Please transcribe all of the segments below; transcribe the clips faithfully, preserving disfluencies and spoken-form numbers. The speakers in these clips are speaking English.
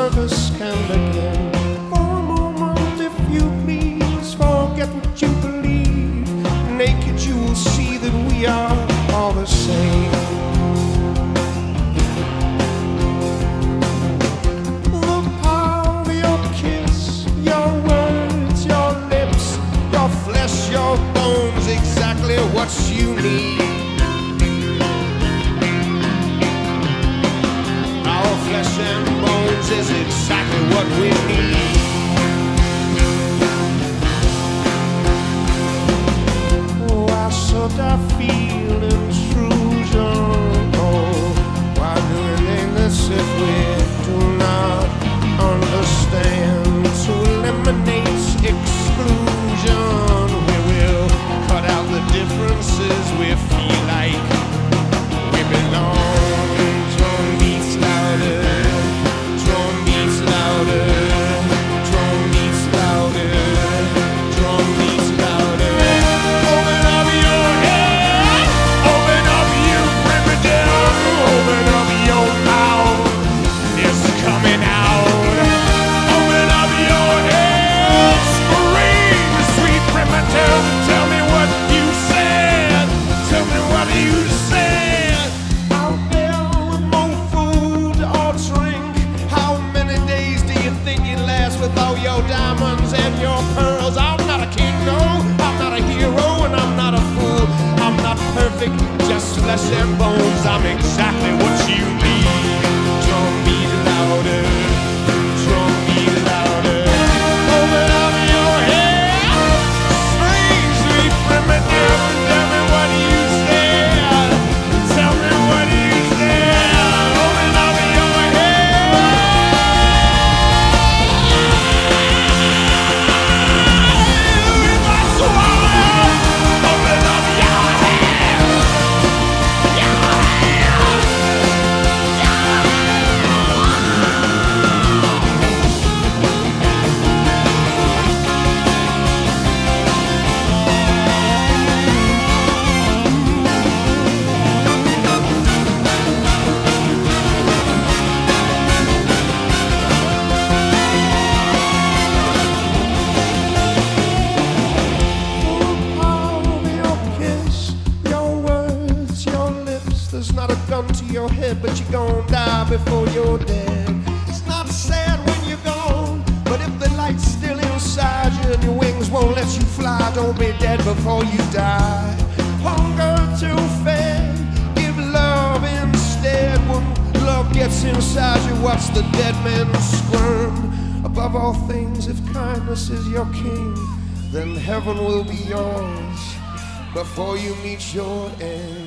circus can begin. For a moment, if you please, forget what you believe. Naked you will see that we are all the same. The power of your kiss, your words, your lips, your flesh, your bones, exactly what you need. Our flesh and bones is exactly what we need. Why should I feel intrusion? Oh, why do we name this if we do not understand? To eliminate exclusion, we will cut out the differences. We feel like we belong. Drum beats louder, drum beats louder, drum beats louder, drum beats louder. Open up your head, open up your primitive, open up your mouth, it's coming out. Open up your head, scream, sweet primitive. Tell me what you said, tell me what you said. Out there with no food or drink, how many days do you think you'd last with all your diamonds and your pearls? I'm not a king, no, I'm not a hero, and I'm not a fool. I'm not perfect, just flesh and bones. I'm exactly what you need. Drum beat louder, drum beat louder. Open up your head, scream, sweet primitive. Tell me what you said, tell me what you said. Open up your head. That's why. Open up your head, your head, there's not a gun to your head, but you're gonna die before you're dead. It's not sad when you're gone, but if the light's still inside you and your wings won't let you fly, don't be dead before you die. Hunger to fed, give love instead. When love gets inside you, watch the dead men squirm. Above all things, if kindness is your king, then heaven will be yours before you meet your end.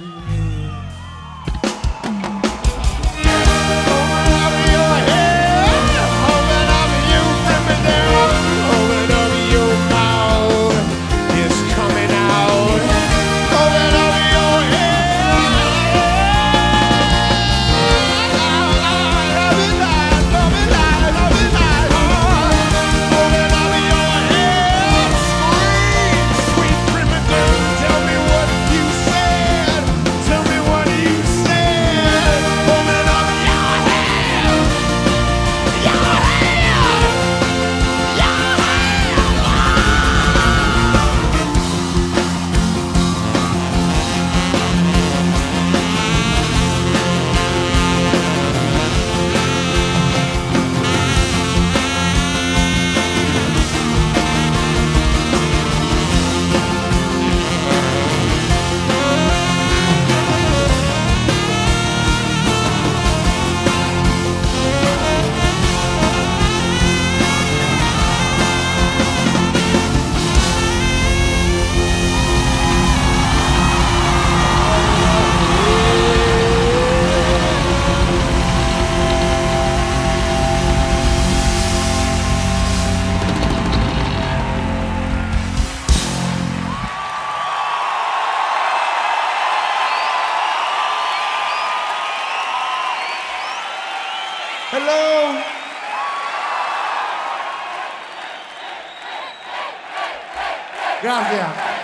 Hello. Gracias.